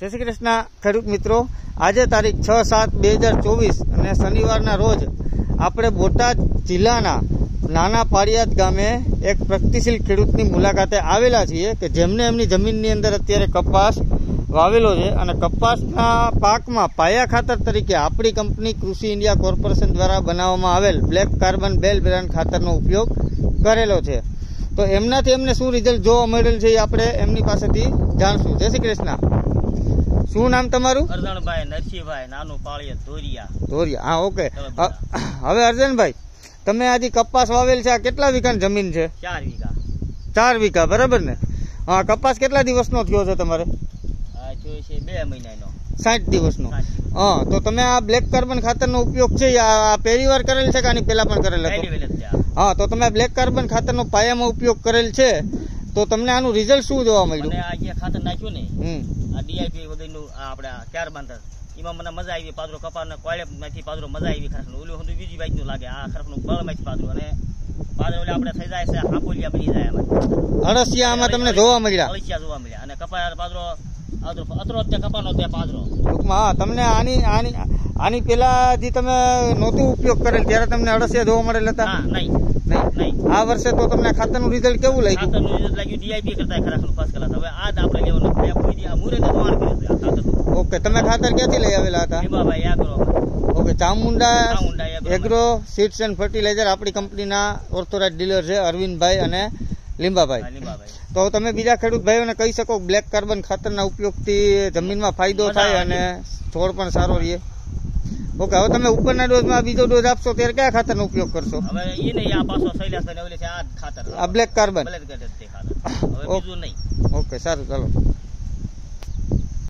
જય શ્રી કૃષ્ણ ખેડૂત મિત્રો, આજે તારીખ 6/7/2024 અને શનિવારના રોજ આપણે બોટાદ જિલ્લાના નાના પાળિયાદ ગામે એક પ્રગતિશીલ ખેડૂતની મુલાકાતે આવેલા છીએ કે જેમને એમની જમીનની અંદર અત્યારે કપાસ વાવેલો છે અને કપાસના પાકમાં પાયા ખાતર તરીકે આપણી કંપની કૃષિ ઇન્ડિયા કોર્પોરેશન દ્વારા બનાવવામાં આવેલ બ્લેક કાર્બન બેલ બ્રાન્ડ ખાતરનો ઉપયોગ કરેલો છે। તો એમનાથી એમને શું રિઝલ્ટ જોવા મળેલ છે એ આપણે એમની પાસેથી જાણશું। જય શ્રી કૃષ્ણ। શું નામ તમારું? અરજણભાઈ નરસિંહભાઈ, નાનું પાળિયાદ ધોરિયા। હા, ઓકે। હવે અરજણભાઈ, તમે આજે કપાસ વાવેલ છે, આ કેટલા વીઘાની જમીન છે? 4 વીઘા। 4 વીઘા, બરાબર ને? હા, કપાસ કેટલા દિવસનો થયો છે તમારે? આ થયો છે 2 મહિનાનો। 60 દિવસનો। હા, તો તમે આ બ્લેક કાર્બન ખાતરનો ઉપયોગ છે આ પહેલી વાર કરેલ છે કે આની પહેલા પણ કરેલ હતો? હા, તો તમે બ્લેક કાર્બન ખાતરનો પાયામાં ઉપયોગ કરેલ છે, તો તમને આનું રિઝલ્ટ શું જોવા મળ્યું? આ જે ખાતર નાખ્યું ને, આ ડીઆઈપી વગરનું આપણે ક્યાર બાંધર, એમાં મને મજા આવી। પાદરો કપાસના કોયલેમાંથી પાદરો મજા આવી ખરખનું, ઓલું હતું બીજી બાજુનું લાગે, આ ખરખનું બળમાંથી પાદરો, અને પાદરો એટલે આપણે થઈ જાય છે હાંપોલિયા બની જાય એમાં અળસિયા આમાં તમને જોવા મળ્યા? અળસિયા જોવા મળ્યા, અને કપાસ પાદરો અતરો ત્યાં કપાનો ત્યાં પાદરો ટૂંકમાં। હા, તમને આની પેલા જે તમે નહોતું ઉપયોગ કરેલ ત્યારે તમને અળસિયા જોવા મળેલ હતા? નહીં। આ વર્ષે તો તમને ખાતરનું રિઝલ્ટ કેવું લાગ્યું? ખાતરનું રિઝલ્ટ લાગ્યું ડીઆઈપી કરતા ખરાખનું ફર્સ્ટ ક્લાસ। હવે આ આપણે લેવાનું છે, કોઈ આ મુરે દોણ કર્યું છે આ ખાતર। ઓકે, તમે ખાતર ક્યાંથી લઈ આવેલા હતા? Limbabhai agro. Okay, Chamunda agro seeds and fertilizer આપણી કંપનીના ઓથોરાઇઝ્ડ ડીલર છે અરવિંદભાઈ અને લીંબાભાઈ। તો તમે બીજા ખેડૂત ભાઈઓને કહી શકો બ્લેક કાર્બન ખાતરના ઉપયોગથી જમીનમાં ફાયદો થાય અને છોડ પણ સારો રહે? ઓકે, હવે તમે ઉપરના ડોઝમાં બીજો ડોઝ આપશો ત્યારે કયા ખાતરનો ઉપયોગ કરશો? હવે એ નહીં, આ પાછો શૈલાસભાઈ ઓલે છે આ ખાતર, આ બ્લેક કાર્બન। હવે બીજું નહીં। ઓકે, સારું, ચાલો।